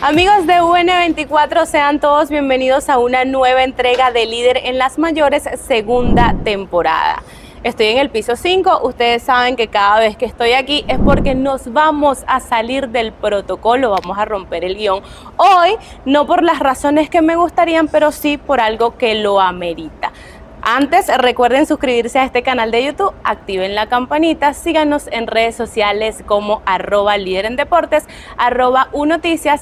Amigos de UN24, sean todos bienvenidos a una nueva entrega de Líder en las Mayores, segunda temporada. Estoy en el piso 5, ustedes saben que cada vez que estoy aquí es porque nos vamos a salir del protocolo, vamos a romper el guión. Hoy, no por las razones que me gustarían, pero sí por algo que lo amerita. Antes, recuerden suscribirse a este canal de YouTube, activen la campanita, síganos en redes sociales como @líder en deportes, @unoticias,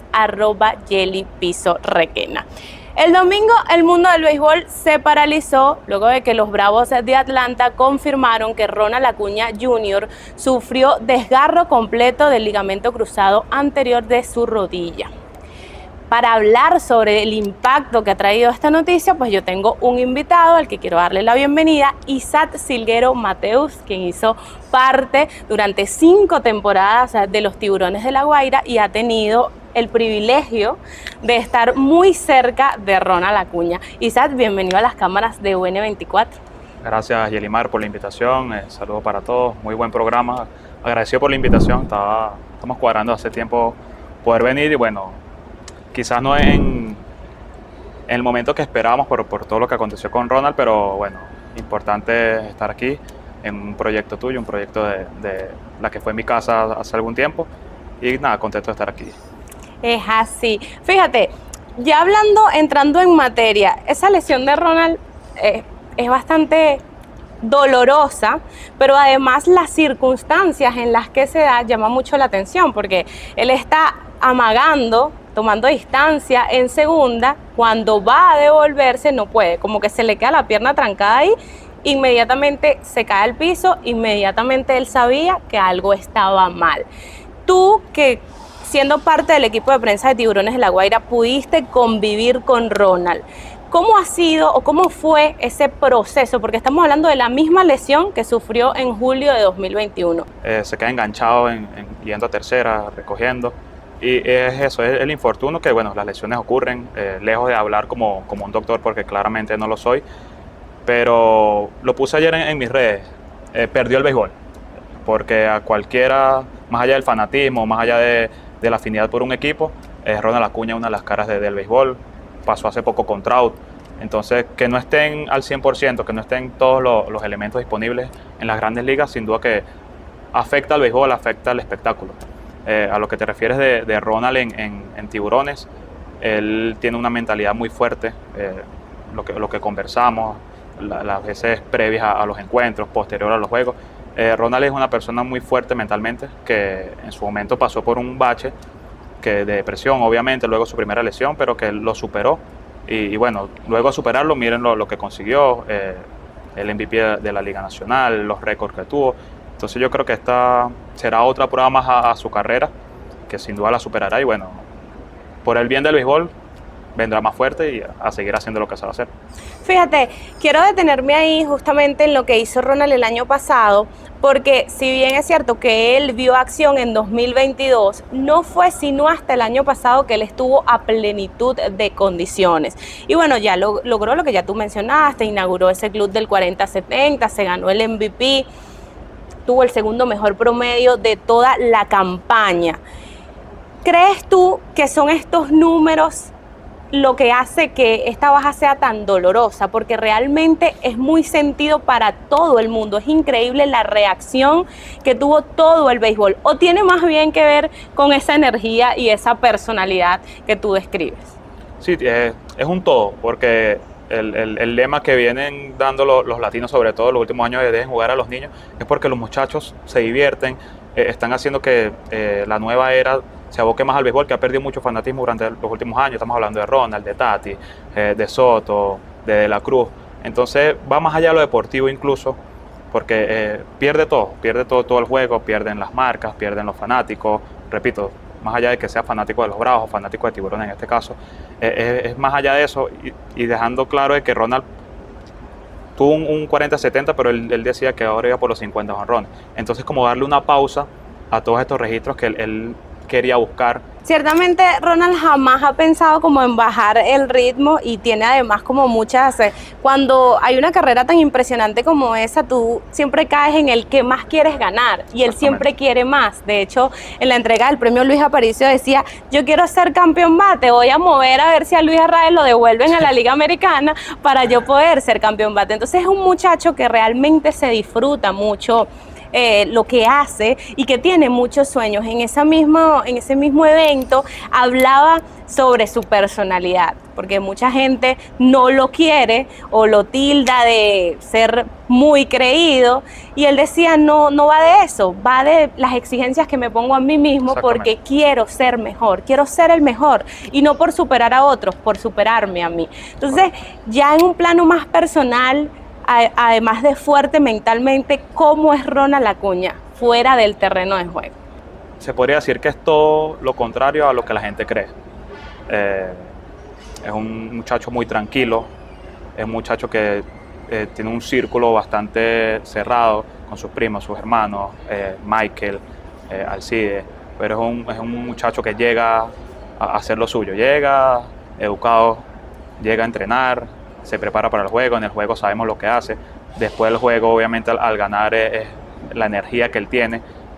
@YeliPisoRequena. El domingo el mundo del béisbol se paralizó luego de que los Bravos de Atlanta confirmaron que Ronald Acuña Jr. sufrió desgarro completo del ligamento cruzado anterior de su rodilla. Para hablar sobre el impacto que ha traído esta noticia, pues yo tengo un invitado al que quiero darle la bienvenida, Isaac Silguero Mateus, quien hizo parte durante 5 temporadas de los Tiburones de La Guaira y ha tenido el privilegio de estar muy cerca de Ronald Acuña. Isaac, bienvenido a las cámaras de UN24. Gracias, Yelimar, por la invitación. Saludos para todos. Muy buen programa. Agradecido por la invitación. Estamos cuadrando hace tiempo poder venir y bueno, quizás no en el momento que esperábamos por todo lo que aconteció con Ronald, pero bueno, importante estar aquí en un proyecto tuyo, un proyecto de la que fue mi casa hace algún tiempo y nada, contento de estar aquí. Es así. Fíjate, ya entrando en materia, esa lesión de Ronald es bastante dolorosa, pero además las circunstancias en las que se da llama mucho la atención, porque él está amagando, tomando distancia en segunda, cuando va a devolverse no puede, como que se le queda la pierna trancada ahí, inmediatamente se cae al piso, inmediatamente él sabía que algo estaba mal. Tú, que siendo parte del equipo de prensa de Tiburones de La Guaira, pudiste convivir con Ronald, ¿cómo ha sido o cómo fue ese proceso? Porque estamos hablando de la misma lesión que sufrió en julio de 2021. Se queda enganchado yendo a tercera, recogiendo. Y es eso, es el infortunio que, bueno, las lesiones ocurren, lejos de hablar como un doctor, porque claramente no lo soy, pero lo puse ayer en mis redes, perdió el béisbol, porque a cualquiera, más allá del fanatismo, más allá de la afinidad por un equipo, Ronald Acuña es una de las caras del béisbol, pasó hace poco con Trout, entonces que no estén al 100%, que no estén todos los elementos disponibles en las grandes ligas, sin duda que afecta al béisbol, afecta al espectáculo. A lo que te refieres de Ronald en Tiburones, él tiene una mentalidad muy fuerte, lo que conversamos, las veces previas a los encuentros, posterior a los juegos. Ronald es una persona muy fuerte mentalmente, que en su momento pasó por un bache de depresión, obviamente, luego su primera lesión, pero que él lo superó. Y bueno, luego de superarlo, miren lo que consiguió, el MVP de la Liga Nacional, los récords que tuvo. Entonces yo creo que esta será otra prueba más a su carrera, que sin duda la superará y bueno, por el bien del béisbol vendrá más fuerte y a seguir haciendo lo que sabe hacer. Fíjate, quiero detenerme ahí justamente en lo que hizo Ronald el año pasado, porque si bien es cierto que él vio acción en 2022, no fue sino hasta el año pasado que él estuvo a plenitud de condiciones. Y bueno, ya logró lo que ya tú mencionaste, inauguró ese club del 40-70, se ganó el MVP, tuvo el segundo mejor promedio de toda la campaña. ¿Crees tú que son estos números lo que hace que esta baja sea tan dolorosa? Porque realmente es muy sentido para todo el mundo. Es increíble la reacción que tuvo todo el béisbol. ¿O tiene más bien que ver con esa energía y esa personalidad que tú describes? Sí, es un todo, porque el lema que vienen dando los latinos, sobre todo en los últimos años, de dejen jugar a los niños, es porque los muchachos se divierten, están haciendo que la nueva era se aboque más al béisbol, que ha perdido mucho fanatismo durante los últimos años. Estamos hablando de Ronald, de Tati, de Soto, de La Cruz. Entonces va más allá de lo deportivo incluso, porque pierde todo el juego, pierden las marcas, pierden los fanáticos, repito, más allá de que sea fanático de los Bravos, fanático de Tiburones en este caso, es más allá de eso y dejando claro de que Ronald tuvo un 40-70, pero él decía que ahora iba por los 50 jonrones. Entonces como darle una pausa a todos estos registros que él quería buscar. Ciertamente Ronald jamás ha pensado como en bajar el ritmo y tiene además como muchas, cuando hay una carrera tan impresionante como esa, tú siempre caes en el que más quieres ganar y él siempre quiere más. De hecho, en la entrega del premio Luis Aparicio decía, yo quiero ser campeón bate, voy a mover a ver si a Luis Arraez lo devuelven a la Liga Americana para yo poder ser campeón bate. Entonces es un muchacho que realmente se disfruta mucho lo que hace y que tiene muchos sueños. En ese mismo evento hablaba sobre su personalidad, porque mucha gente no lo quiere o lo tilda de ser muy creído, y él decía, no va de eso, va de las exigencias que me pongo a mí mismo, porque quiero ser mejor, quiero ser el mejor, y no por superar a otros, por superarme a mí. Entonces, ya en un plano más personal, además de fuerte mentalmente, ¿cómo es Ronald Acuña fuera del terreno de juego? Se podría decir que es todo lo contrario a lo que la gente cree. Es un muchacho muy tranquilo, es un muchacho que tiene un círculo bastante cerrado con sus primos, sus hermanos, Michael, Alcide, pero es un muchacho que llega a hacer lo suyo, llega educado, llega a entrenar, se prepara para el juego, en el juego sabemos lo que hace, después del juego obviamente al ganar la energía que él tiene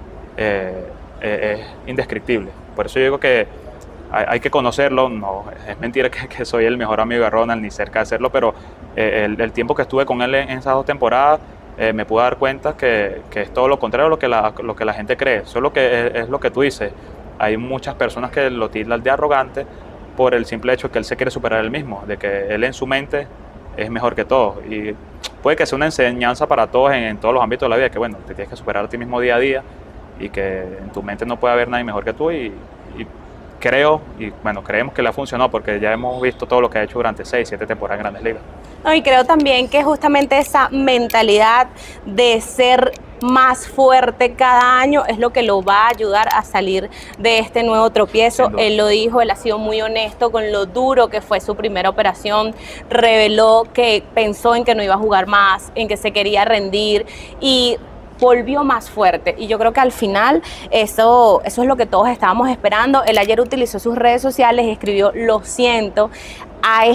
es indescriptible. Por eso yo digo que hay que conocerlo. No, es mentira que soy el mejor amigo de Ronald, ni cerca de serlo, pero el tiempo que estuve con él en esas 2 temporadas me pude dar cuenta que es todo lo contrario a lo que la gente cree. Solo que es lo que tú dices, hay muchas personas que lo tildan de arrogante por el simple hecho que él se quiere superar él mismo, de que él en su mente es mejor que todos. Y puede que sea una enseñanza para todos en todos los ámbitos de la vida, que bueno, te tienes que superar a ti mismo día a día y que en tu mente no puede haber nadie mejor que tú, y creo, y bueno, creemos que le ha funcionado porque ya hemos visto todo lo que ha hecho durante 6, 7 temporadas en Grandes Ligas. No, y creo también que justamente esa mentalidad de ser más fuerte cada año es lo que lo va a ayudar a salir de este nuevo tropiezo. Él lo dijo, él ha sido muy honesto con lo duro que fue su primera operación, reveló que pensó en que no iba a jugar más, en que se quería rendir, y volvió más fuerte, y yo creo que al final eso es lo que todos estábamos esperando. Él ayer utilizó sus redes sociales y escribió lo siento. A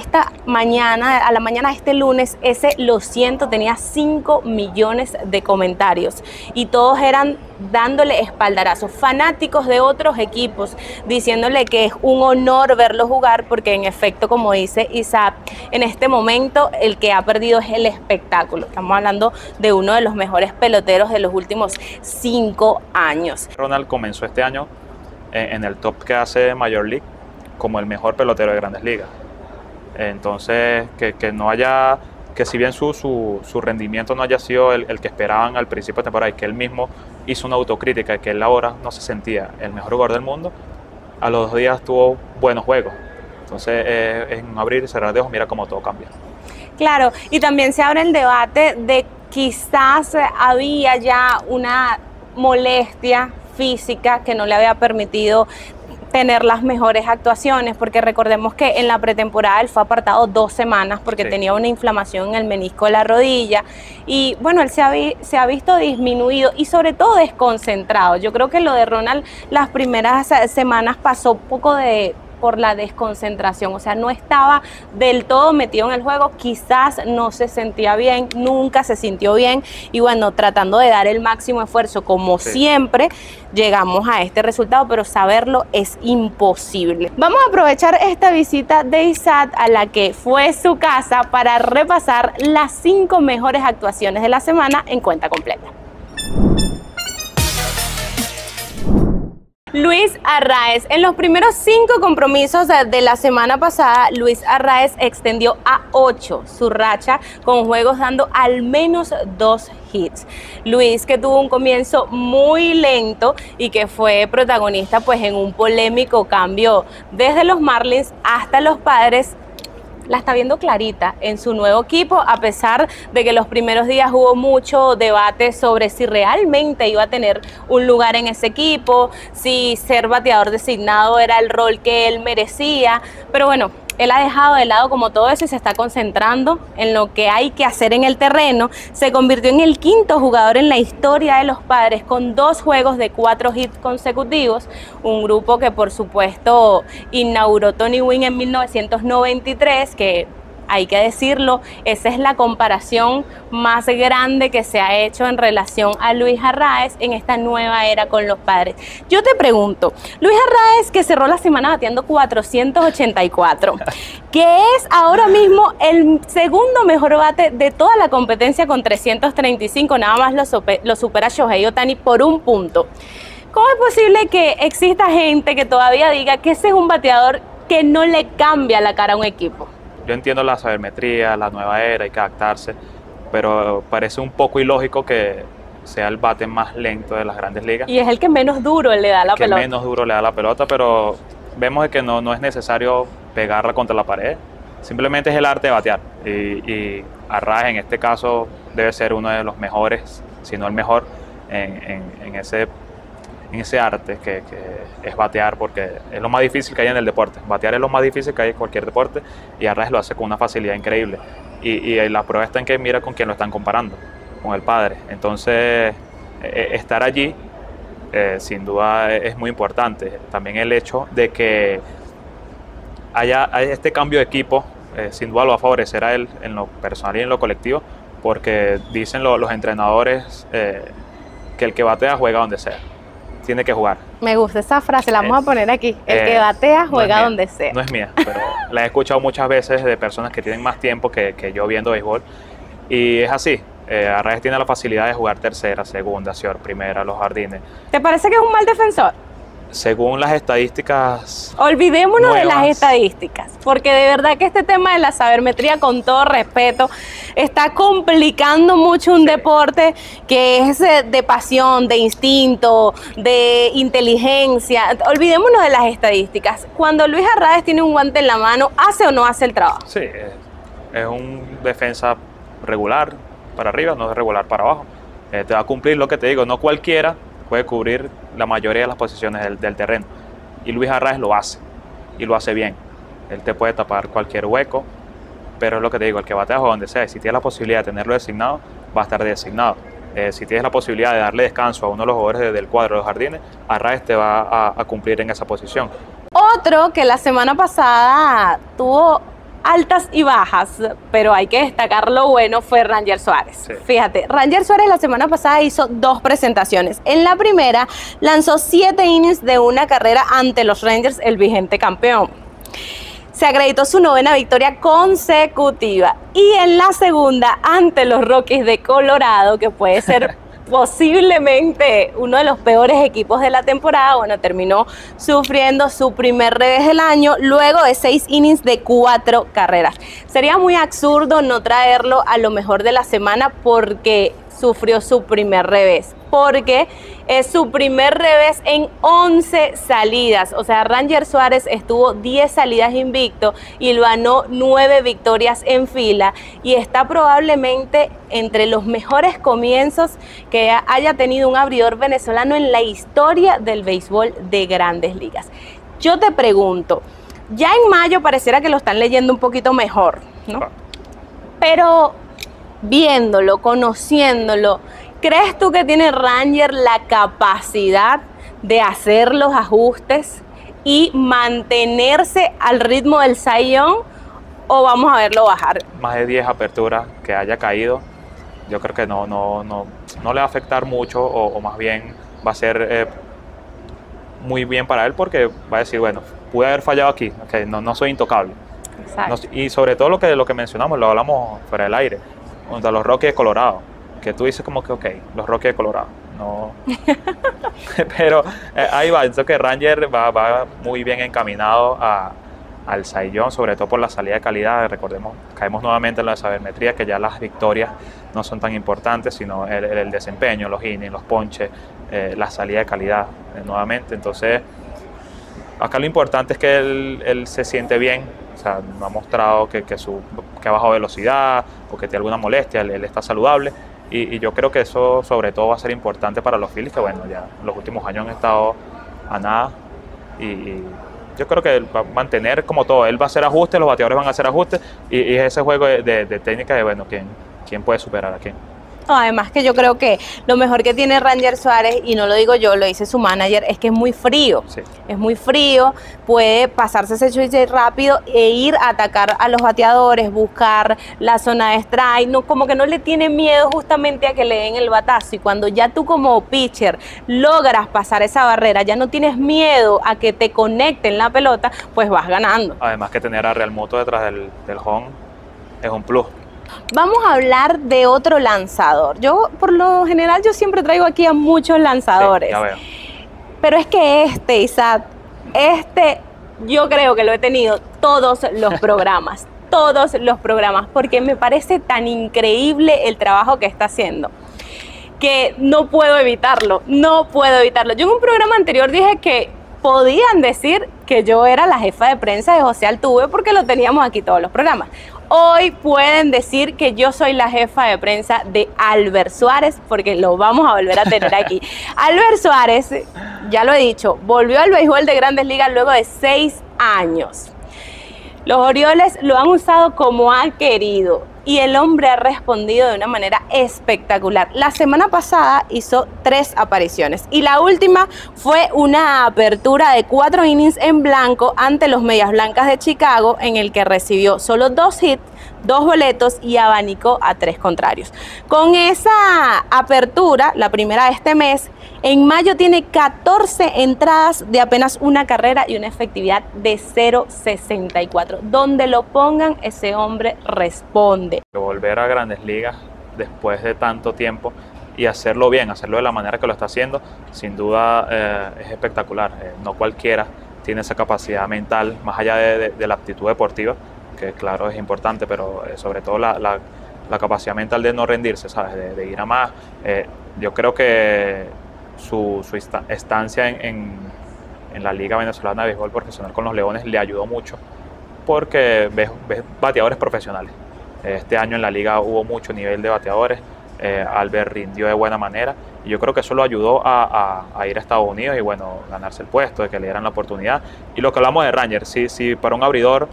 la mañana de este lunes, ese lo siento tenía 5 millones de comentarios y todos eran dándole espaldarazos, fanáticos de otros equipos, diciéndole que es un honor verlo jugar, porque en efecto, como dice Isaac, en este momento el que ha perdido es el espectáculo. Estamos hablando de uno de los mejores peloteros de los últimos 5 años. Ronald comenzó este año en el top que hace Major League como el mejor pelotero de Grandes Ligas. Entonces, que no haya, que si bien su rendimiento no haya sido el que esperaban al principio de temporada, y que él mismo hizo una autocrítica de que él ahora no se sentía el mejor jugador del mundo, a los 2 días tuvo buenos juegos. Entonces, en abrir y cerrar de ojos, mira cómo todo cambia. Claro, y también se abre el debate de quizás había ya una molestia física que no le había permitido tener las mejores actuaciones, porque recordemos que en la pretemporada él fue apartado 2 semanas porque tenía una inflamación en el menisco de la rodilla, y bueno, él se ha visto disminuido y sobre todo desconcentrado. Yo creo que lo de Ronald las primeras semanas pasó poco por la desconcentración, o sea, no estaba del todo metido en el juego, quizás no se sentía bien, nunca se sintió bien, y bueno, tratando de dar el máximo esfuerzo como siempre, llegamos a este resultado, pero saberlo es imposible. Vamos a aprovechar esta visita de Isaac a la que fue su casa para repasar las 5 mejores actuaciones de la semana en cuenta completa. Luis Arraez. En los primeros 5 compromisos de la semana pasada, Luis Arraez extendió a 8 su racha con juegos dando al menos 2 hits. Luis, que tuvo un comienzo muy lento y que fue protagonista pues en un polémico cambio desde los Marlins hasta los Padres, la está viendo clarita en su nuevo equipo, a pesar de que los primeros días hubo mucho debate sobre si realmente iba a tener un lugar en ese equipo, si ser bateador designado era el rol que él merecía, pero bueno, él ha dejado de lado como todo eso y se está concentrando en lo que hay que hacer en el terreno. Se convirtió en el quinto jugador en la historia de los Padres con 2 juegos de 4 hits consecutivos, un grupo que por supuesto inauguró Tony Gwynn en 1993, que hay que decirlo, esa es la comparación más grande que se ha hecho en relación a Luis Arraez en esta nueva era con los Padres. Yo te pregunto, Luis Arraez, que cerró la semana bateando 484, que es ahora mismo el segundo mejor bate de toda la competencia con 335, nada más lo supera Shohei Ohtani por 1 punto. ¿Cómo es posible que exista gente que todavía diga que ese es un bateador que no le cambia la cara a un equipo? Yo entiendo la sabermetría, la nueva era, hay que adaptarse, pero parece un poco ilógico que sea el bate más lento de las grandes ligas. Y es el que menos duro le da la pelota. Menos duro le da la pelota, pero vemos que no es necesario pegarla contra la pared, simplemente es el arte de batear. Y Arraez en este caso debe ser uno de los mejores, si no el mejor, en ese arte que es batear, porque es lo más difícil que hay en el deporte. Batear es lo más difícil que hay en cualquier deporte y Arraez lo hace con una facilidad increíble. Y la prueba está en que mira con quién lo están comparando, con el padre. Entonces, estar allí sin duda es muy importante. También el hecho de que haya este cambio de equipo, sin duda lo va a favorecer a él en lo personal y en lo colectivo, porque dicen los entrenadores que el que batea juega donde sea. Tiene que jugar. Me gusta esa frase, la vamos a poner aquí. El que batea juega donde sea. No es mía, pero la he escuchado muchas veces de personas que tienen más tiempo que yo viendo béisbol. Y es así. Arraez tiene la facilidad de jugar tercera, segunda, short, primera, los jardines. ¿Te parece que es un mal defensor? Según las estadísticas. Olvidémonos de las estadísticas, porque de verdad que este tema de la sabermetría, con todo respeto, está complicando mucho un deporte que es de pasión, de instinto, de inteligencia. Olvidémonos de las estadísticas. Cuando Luis Arraez tiene un guante en la mano, ¿hace o no hace el trabajo? Sí, es un defensa regular para arriba, no es regular para abajo. Te va a cumplir lo que te digo, no cualquiera puede cubrir la mayoría de las posiciones del terreno. Y Luis Arraez lo hace, y lo hace bien. Él te puede tapar cualquier hueco, pero es lo que te digo, el que batea juega donde sea. Si tienes la posibilidad de tenerlo designado, va a estar designado. Si tienes la posibilidad de darle descanso a uno de los jugadores del cuadro de los jardines, Arraez te va a cumplir en esa posición. Otro que la semana pasada tuvo altas y bajas, pero hay que destacar lo bueno, fue Ranger Suárez. Sí. Fíjate, Ranger Suárez la semana pasada hizo 2 presentaciones. En la primera lanzó 7 innings de una carrera ante los Rangers, el vigente campeón. Se acreditó su 9ª victoria consecutiva. Y en la segunda, ante los Rockies de Colorado, que puede ser posiblemente uno de los peores equipos de la temporada, bueno, terminó sufriendo su primer revés del año luego de 6 innings de 4 carreras. Sería muy absurdo no traerlo a lo mejor de la semana porque sufrió su primer revés, porque es su primer revés en 11 salidas. O sea, Ranger Suárez estuvo 10 salidas invicto y lo ganó 9 victorias en fila y está probablemente entre los mejores comienzos que haya tenido un abridor venezolano en la historia del béisbol de Grandes Ligas. Yo te pregunto, ya en mayo pareciera que lo están leyendo un poquito mejor, ¿no? Pero viéndolo, conociéndolo, ¿crees tú que tiene Ranger la capacidad de hacer los ajustes y mantenerse al ritmo del Cy Young, o vamos a verlo bajar? Más de 10 aperturas que haya caído, yo creo que no le va a afectar mucho, o más bien va a ser muy bien para él, porque va a decir, bueno, pude haber fallado aquí, okay, no soy intocable. Exacto. Y sobre todo lo que mencionamos, lo hablamos fuera del aire, contra los Rockies de Colorado, que tú dices como que, ok, los Rockies de Colorado, no. Pero ahí va, entonces que Ranger va muy bien encaminado al Cy Young, sobre todo por la salida de calidad. Recordemos, caemos nuevamente en la sabermetría, que ya las victorias no son tan importantes, sino el desempeño, los innings, los ponches, la salida de calidad nuevamente. Entonces, acá lo importante es que él se siente bien. O sea, no ha mostrado que ha bajado velocidad o que tiene alguna molestia, él está saludable. Y yo creo que eso sobre todo va a ser importante para los Phillies, que bueno, ya en los últimos años han estado a nada y yo creo que él va a mantener como todo, él va a hacer ajustes, los bateadores van a hacer ajustes, y es ese juego de técnica de, bueno, quién puede superar a quién. No, además que yo creo que lo mejor que tiene Ranger Suárez, y no lo digo yo, lo dice su manager, es que es muy frío. Sí. Es muy frío, puede pasarse ese switch rápido e ir a atacar a los bateadores, buscar la zona de strike, no, como que no le tiene miedo justamente a que le den el batazo. Y cuando ya tú como pitcher logras pasar esa barrera, ya no tienes miedo a que te conecten la pelota, pues vas ganando. Además que tener a Real Muto detrás del home es un plus. Vamos a hablar de otro lanzador. Yo, por lo general, yo siempre traigo aquí a muchos lanzadores. Sí, ya veo. Pero es que Isaac, yo creo que lo he tenido todos los programas, porque me parece tan increíble el trabajo que está haciendo, que no puedo evitarlo. Yo en un programa anterior dije que podían decir que yo era la jefa de prensa de José Altuve porque lo teníamos aquí todos los programas. Hoy pueden decir que yo soy la jefa de prensa de Albert Suárez, porque lo vamos a volver a tener aquí. Albert Suárez, ya lo he dicho, volvió al béisbol de Grandes Ligas luego de 6 años. Los Orioles lo han usado como ha querido y el hombre ha respondido de una manera espectacular. La semana pasada hizo 3 apariciones y la última fue una apertura de 4 innings en blanco ante los Medias Blancas de Chicago, en el que recibió solo 2 hits, 2 boletos y abanicó a 3 contrarios. Con esa apertura, la primera de este mes, en mayo tiene 14 entradas de apenas una carrera y una efectividad de 0.64. Donde lo pongan, ese hombre responde. Volver a Grandes Ligas después de tanto tiempo y hacerlo bien, hacerlo de la manera que lo está haciendo, sin duda es espectacular. No cualquiera tiene esa capacidad mental, más allá de la aptitud deportiva, que claro es importante, pero sobre todo la capacidad mental de no rendirse, ¿sabes? De ir a más. Yo creo que su estancia en la Liga Venezolana de Béisbol Profesional con los Leones le ayudó mucho, porque ves bateadores profesionales. Este año en la liga hubo mucho nivel de bateadores, Albert rindió de buena manera y yo creo que eso lo ayudó a ir a Estados Unidos y bueno, ganarse el puesto, de que le dieran la oportunidad. Y lo que hablamos de Ranger, si para un abridor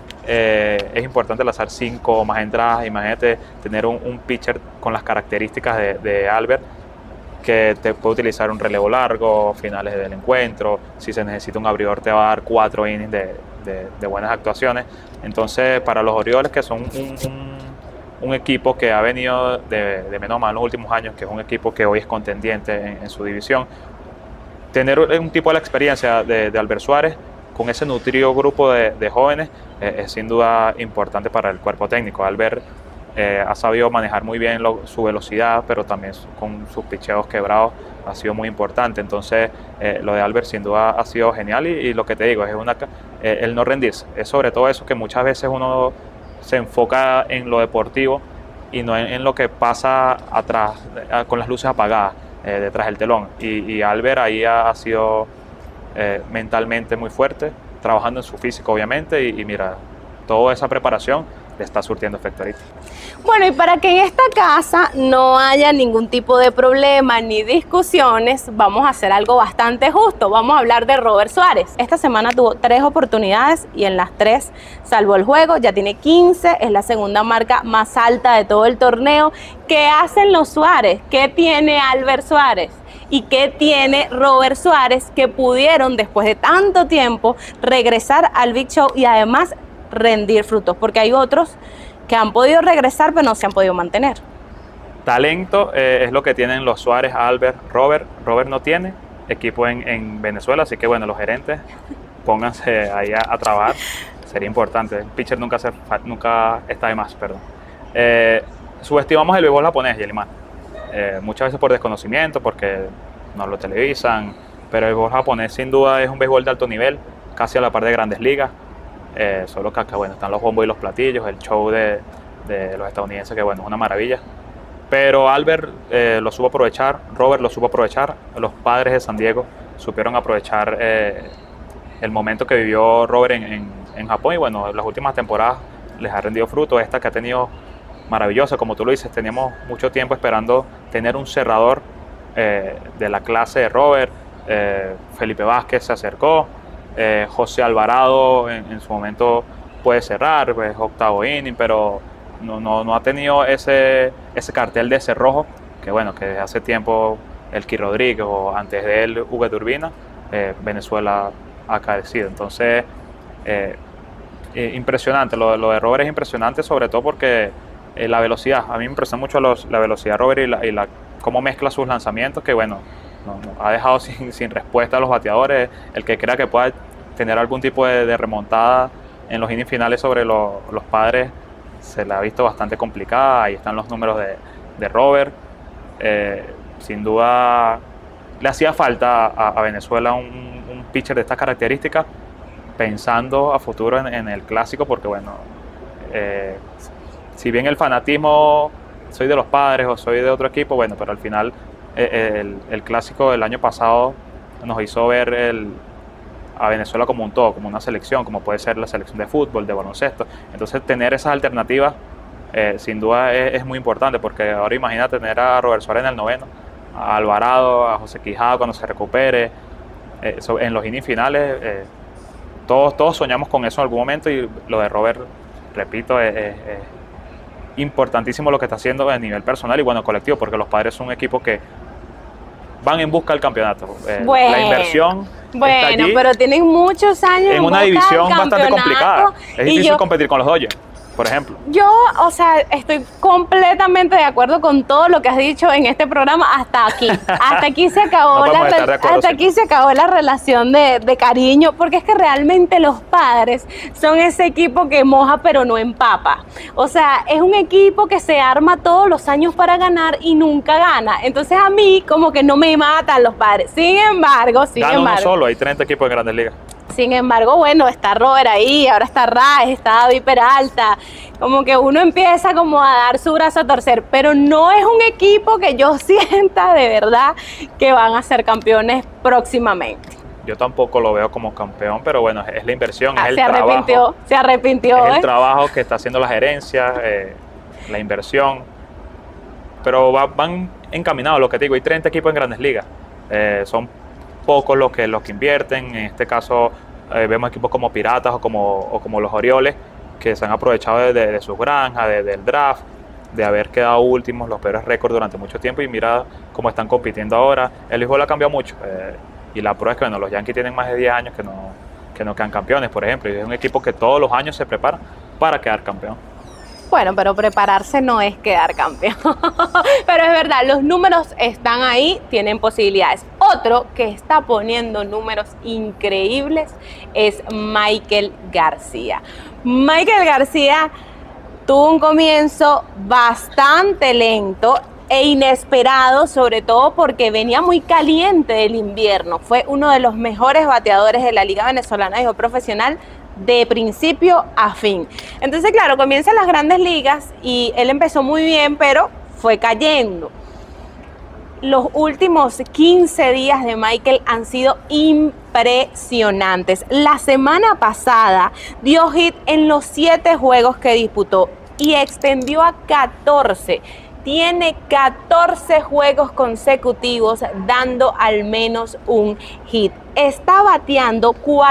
es importante lanzar 5 o más entradas, imagínate tener un pitcher con las características de Albert, que te puede utilizar un relevo largo, finales del encuentro, si se necesita un abridor te va a dar 4 innings de buenas actuaciones. Entonces para los Orioles, que son un equipo que ha venido de menos a más en los últimos años, que es un equipo que hoy es contendiente en su división, tener un tipo de la experiencia de Albert Suárez con ese nutrido grupo de jóvenes es sin duda importante para el cuerpo técnico. Albert ha sabido manejar muy bien su velocidad, pero también con sus picheos quebrados ha sido muy importante. Entonces lo de Albert sin duda ha sido genial y lo que te digo es el no rendirse. Es sobre todo eso, que muchas veces uno se enfoca en lo deportivo y no en lo que pasa atrás, con las luces apagadas, detrás del telón. Y Albert ahí ha sido mentalmente muy fuerte, trabajando en su físico obviamente, y mira, toda esa preparación le está surtiendo efecto ahorita. Bueno, y para que en esta casa no haya ningún tipo de problema ni discusiones, vamos a hacer algo bastante justo. Vamos a hablar de Robert Suárez. Esta semana tuvo 3 oportunidades y en las 3 salvó el juego. Ya tiene 15, es la segunda marca más alta de todo el torneo. ¿Qué hacen los Suárez? ¿Qué tiene Albert Suárez? ¿Y qué tiene Robert Suárez, que pudieron después de tanto tiempo regresar al Big Show y además rendir frutos? Porque hay otros que han podido regresar pero no se han podido mantener. Talento es lo que tienen los Suárez, Albert, Robert. Robert no tiene equipo en Venezuela, así que bueno, los gerentes, pónganse ahí a trabajar, sería importante. El pitcher nunca está de más, perdón. Subestimamos el béisbol japonés, Yelimar. Muchas veces por desconocimiento, porque no lo televisan, pero el béisbol japonés sin duda es un béisbol de alto nivel, casi a la par de Grandes Ligas. Solo que acá, bueno, están los bombos y los platillos, el show de los estadounidenses, que bueno, es una maravilla. Pero Albert lo supo aprovechar, Robert lo supo aprovechar, los Padres de San Diego supieron aprovechar el momento que vivió Robert en Japón, y bueno, las últimas temporadas les ha rendido fruto, esta que ha tenido maravillosa, como tú lo dices. Teníamos mucho tiempo esperando tener un cerrador, de la clase de Robert. Felipe Vázquez se acercó, José Alvarado en su momento puede cerrar, pues octavo inning, pero no ha tenido ese cartel de cerrojo, que bueno, que desde hace tiempo Elky Rodríguez o antes de él Hugo Urbina, Venezuela ha carecido. Entonces, impresionante, lo de Robert es impresionante, sobre todo porque la velocidad, a mí me impresiona mucho la velocidad de Robert y cómo mezcla sus lanzamientos, que bueno, ha dejado sin respuesta a los bateadores. El que crea que pueda tener algún tipo de remontada en los innings finales sobre los Padres se la ha visto bastante complicada. Ahí están los números de Robert. Sin duda le hacía falta a Venezuela un pitcher de estas características, pensando a futuro en el clásico, porque bueno, si bien el fanatismo, soy de los Padres o soy de otro equipo, bueno, pero al final el clásico del año pasado nos hizo ver a Venezuela como un todo, como una selección, como puede ser la selección de fútbol, de baloncesto. Entonces tener esas alternativas sin duda es muy importante, porque ahora imagina tener a Robert Suárez en el noveno, a Alvarado, a José Quijada cuando se recupere, en los innings finales. Todos soñamos con eso en algún momento, y lo de Robert, repito, es importantísimo lo que está haciendo a nivel personal y bueno, colectivo, porque los Padres son un equipo que van en busca del campeonato. La inversión está allí, pero tienen muchos años en una división bastante complicada. Es difícil competir con los Dodgers, por ejemplo. Yo, o sea, estoy completamente de acuerdo con todo lo que has dicho en este programa hasta aquí. Hasta aquí se acabó, aquí se acabó la relación de cariño, porque es que realmente los Padres son ese equipo que moja pero no empapa. O sea, es un equipo que se arma todos los años para ganar y nunca gana. Entonces a mí como que no me matan los Padres. Sin embargo, gana uno solo, hay 30 equipos en Grandes Ligas. Sin embargo, bueno, está Robert ahí, ahora está Raes, está David Peralta, como que uno empieza como a dar su brazo a torcer, pero no es un equipo que yo sienta de verdad que van a ser campeones próximamente. Yo tampoco lo veo como campeón, pero bueno, es la inversión, es el trabajo. Se arrepintió. Es el trabajo que está haciendo la gerencia, la inversión, pero van encaminados, lo que te digo, hay 30 equipos en Grandes Ligas, son pocos los que invierten. En este caso vemos equipos como Piratas o como los Orioles, que se han aprovechado de sus granjas, del draft, de haber quedado últimos, los peores récords durante mucho tiempo, y mira cómo están compitiendo ahora. El béisbol ha cambiado mucho, y la prueba es que bueno, los Yankees tienen más de 10 años que no quedan campeones, por ejemplo, y es un equipo que todos los años se prepara para quedar campeón. Bueno, pero prepararse no es quedar campeón. Pero es verdad, los números están ahí, tienen posibilidades. Otro que está poniendo números increíbles es Michael García. Michael García tuvo un comienzo bastante lento e inesperado, sobre todo porque venía muy caliente del invierno. Fue uno de los mejores bateadores de la Liga Venezolana de Profesional de principio a fin. Entonces, claro, comienzan las Grandes Ligas y él empezó muy bien, pero fue cayendo. Los últimos 15 días de Michael han sido impresionantes. La semana pasada dio hit en los 7 juegos que disputó y extendió a 14. Tiene 14 juegos consecutivos dando al menos un hit. Está bateando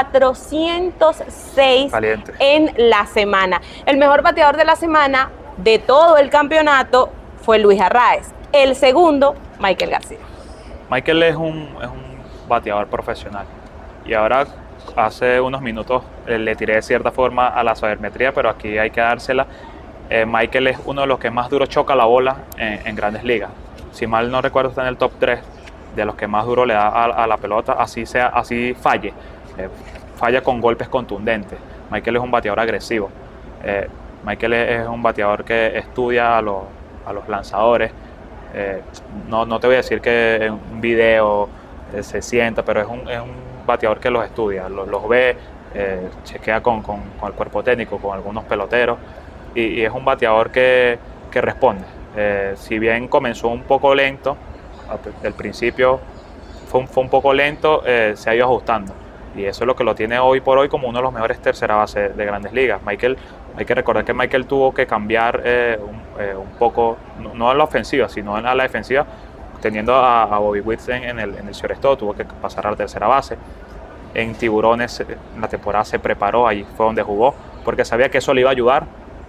406 en la semana. El mejor bateador de la semana de todo el campeonato fue Luis Arraez. El segundo, Michael García. Michael es un bateador profesional. Y ahora, hace unos minutos, le tiré de cierta forma a la sabermetría, pero aquí hay que dársela. Michael es uno de los que más duro choca la bola en Grandes Ligas. Si mal no recuerdo, está en el top 3 de los que más duro le da a la pelota, así falle. Falla con golpes contundentes. Michael es un bateador agresivo. Michael es un bateador que estudia a los lanzadores. No te voy a decir que en un video se sienta, pero es un bateador que los estudia, los ve, chequea con el cuerpo técnico, con algunos peloteros. Y es un bateador que responde. Si bien comenzó un poco lento, al principio fue un poco lento, se ha ido ajustando. Y eso es lo que lo tiene hoy por hoy como uno de los mejores tercera base de Grandes Ligas. Michael, hay que recordar que Michael tuvo que cambiar un poco, no en la ofensiva, sino en la defensiva, teniendo a Bobby Witt en el shortstop, tuvo que pasar a la tercera base. en Tiburones en la temporada se preparó, ahí fue donde jugó, porque sabía que eso le iba a ayudar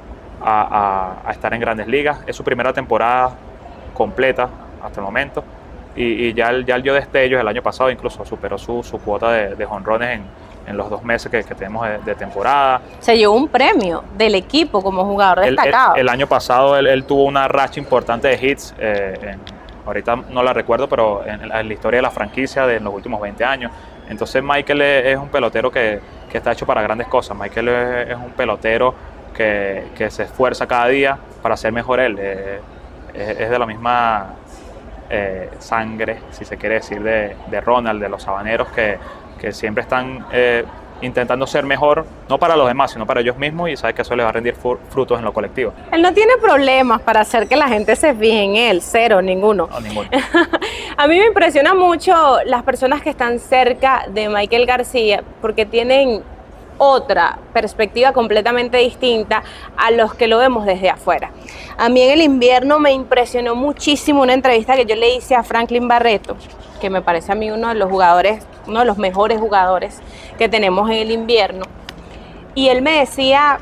a estar en Grandes Ligas. Es su primera temporada completa hasta el momento, y ya él dio destellos el año pasado, incluso superó su cuota de jonrones en los 2 meses que tenemos de temporada. Se llevó un premio del equipo como jugador destacado. El año pasado él tuvo una racha importante de hits, ahorita no la recuerdo, pero en la historia de la franquicia de los últimos 20 años. Entonces Michael es un pelotero que está hecho para grandes cosas. Michael es un pelotero que se esfuerza cada día para ser mejor él. Es de la misma sangre, si se quiere decir, de Ronald, de los Habaneros, que siempre están intentando ser mejor, no para los demás, sino para ellos mismos, y sabe que eso les va a rendir frutos en lo colectivo. Él no tiene problemas para hacer que la gente se fije en él, cero, ninguno. No, ninguno. A mí me impresiona mucho las personas que están cerca de Michael García, porque tienen otra perspectiva completamente distinta a los que lo vemos desde afuera. A mí en el invierno me impresionó muchísimo una entrevista que yo le hice a Franklin Barreto, que me parece a mí uno de los jugadores, uno de los mejores jugadores que tenemos en el invierno, y él me decía: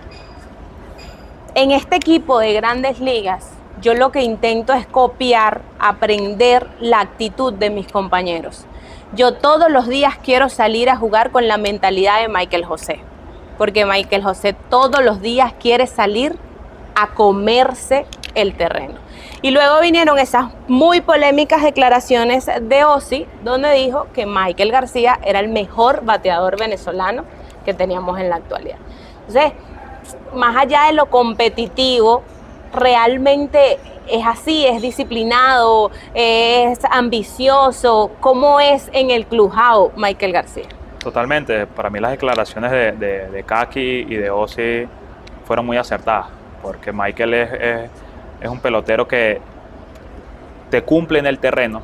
en este equipo de Grandes Ligas, yo lo que intento es copiar, aprender la actitud de mis compañeros. Yo todos los días quiero salir a jugar con la mentalidad de Michael José, porque Michael José todos los días quiere salir a comerse el terreno. Y luego vinieron esas muy polémicas declaraciones de Ozzy, donde dijo que Michael García era el mejor bateador venezolano que teníamos en la actualidad. Entonces, más allá de lo competitivo, realmente es así, es disciplinado, es ambicioso. ¿Cómo es en el clubhouse Michael García? Totalmente. Para mí las declaraciones de Kaki y de Ozzy fueron muy acertadas, porque Michael es un pelotero que te cumple en el terreno,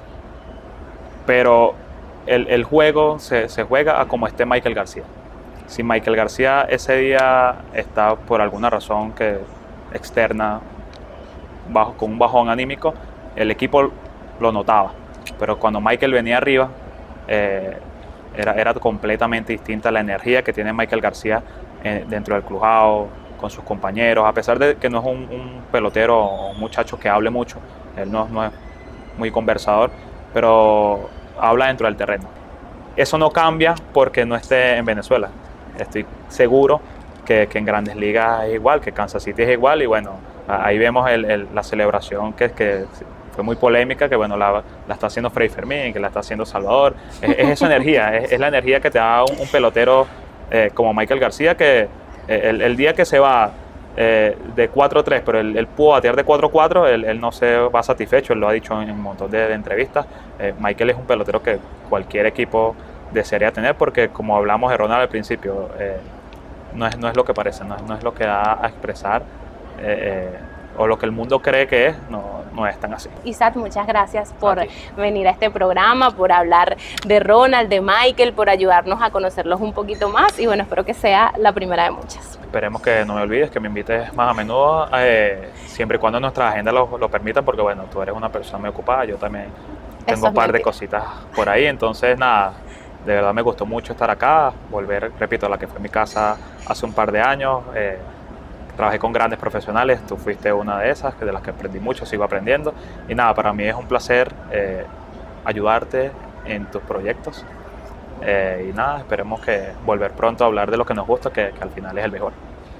pero el juego se juega a como esté Michael García. Si Michael García ese día está por alguna razón externa, con un bajón anímico, el equipo lo notaba, pero cuando Michael venía arriba, era completamente distinta la energía que tiene Michael García dentro del clubhouse, con sus compañeros, a pesar de que no es un pelotero o un muchacho que hable mucho. Él no es muy conversador, pero habla dentro del terreno. Eso no cambia porque no esté en Venezuela. Estoy seguro que en Grandes Ligas es igual, que Kansas City es igual, y bueno, ahí vemos la celebración que fue muy polémica, que bueno, la está haciendo Freddy Fermín, que la está haciendo Salvador. Es esa energía, es la energía que te da un pelotero como Michael García, que el día que se va de 4-3, pero él pudo batear de 4-4, él no se va satisfecho, él lo ha dicho en un montón de entrevistas. Michael es un pelotero que cualquier equipo desearía tener, porque como hablamos de Ronald al principio, no es lo que parece, no es lo que da a expresar, o lo que el mundo cree que es, no es tan así. Isaac, muchas gracias por venir a este programa, por hablar de Ronald, de Michael, por ayudarnos a conocerlos un poquito más, y bueno, espero que sea la primera de muchas. Esperemos que no me olvides, que me invites más a menudo, siempre y cuando nuestra agenda lo permita, porque bueno, tú eres una persona muy ocupada, yo también tengo un par de cositas por ahí, entonces nada, de verdad me gustó mucho estar acá, volver, repito, a la que fue mi casa hace un par de años. Trabajé con grandes profesionales, tú fuiste una de esas, de las que aprendí mucho, sigo aprendiendo. Y nada, para mí es un placer ayudarte en tus proyectos. Y nada, esperemos que volver pronto a hablar de lo que nos gusta, que al final es el mejor.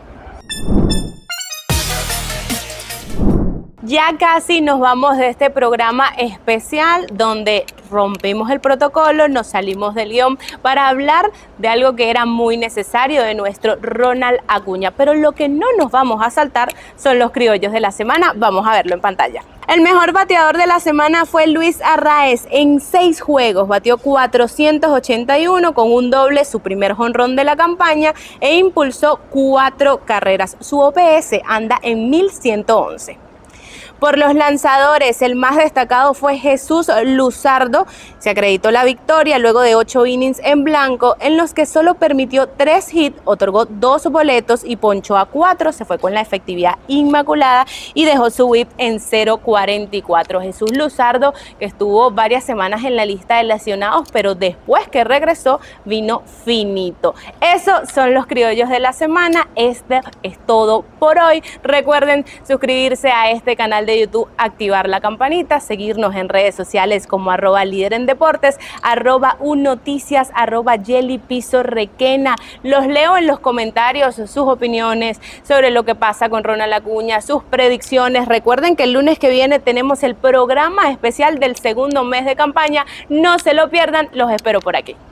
Ya casi nos vamos de este programa especial donde rompimos el protocolo, nos salimos del guión para hablar de algo que era muy necesario, de nuestro Ronald Acuña. Pero lo que no nos vamos a saltar son los criollos de la semana. Vamos a verlo en pantalla. El mejor bateador de la semana fue Luis Arraez. En 6 juegos batió 481 con un doble, su primer jonrón de la campaña, e impulsó 4 carreras. Su OPS anda en 1111. Por los lanzadores, el más destacado fue Jesús Luzardo. Se acreditó la victoria luego de 8 innings en blanco, en los que solo permitió 3 hits, otorgó 2 boletos y ponchó a 4. Se fue con la efectividad inmaculada y dejó su whip en 0.44. Jesús Luzardo, que estuvo varias semanas en la lista de lesionados, pero después que regresó vino finito. Esos son los criollos de la semana. Este es todo por hoy. Recuerden suscribirse a este canal de YouTube, activar la campanita, seguirnos en redes sociales como @líder en deportes, @unoticias, @YeliPisoRequena. Los leo en los comentarios sus opiniones sobre lo que pasa con Ronald Acuña, sus predicciones. Recuerden que el lunes que viene tenemos el programa especial del segundo mes de campaña. No se lo pierdan, los espero por aquí.